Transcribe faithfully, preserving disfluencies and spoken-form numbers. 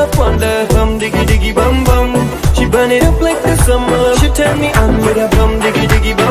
up on the bum diggy diggy bum bum. She burn it up like the summer. She turn me on with a bum diggy diggy bum.